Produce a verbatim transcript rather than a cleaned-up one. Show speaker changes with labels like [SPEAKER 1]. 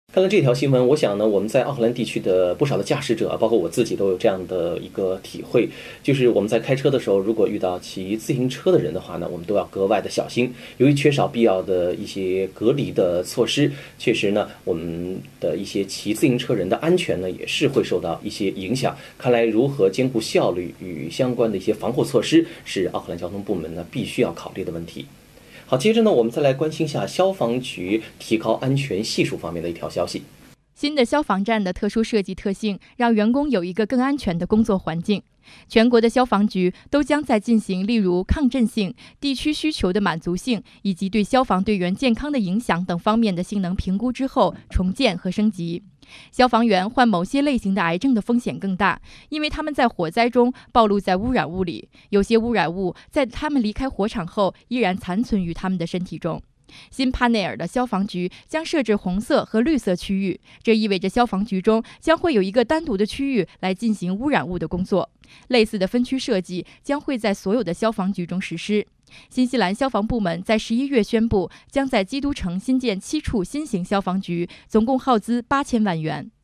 [SPEAKER 1] 看了这条新闻，我想呢，我们在奥克兰地区的不少的驾驶者，包括我自己，都有这样的一个体会，就是我们在开车的时候，如果遇到骑自行车的人的话呢，我们都要格外的小心。由于缺少必要的一些隔离的措施，确实呢，我们的一些骑自行车人的安全呢，也是会受到一些影响。看来，如何兼顾效率与相关的一些防护措施，是奥克兰交通部门呢必须要考虑的问题。好，接着呢，我们再来关心一下消防局提高安全系数方面的一条消息。
[SPEAKER 2] 新的消防站的特殊设计特性，让员工有一个更安全的工作环境。全国的消防局都将在进行例如抗震性、地区需求的满足性以及对消防队员健康的影响等方面的性能评估之后重建和升级。消防员患某些类型的癌症的风险更大，因为他们在火灾中暴露在污染物里，有些污染物在他们离开火场后依然残存于他们的身体中。新帕内尔的消防局将设置红色和绿色区域，这意味着消防局中将会有一个单独的区域来进行污染物的工作。类似的分区设计将会在所有的消防局中实施。新西兰消防部门在十一月宣布，将在基督城新建七处新型消防局，总共耗资八千万元。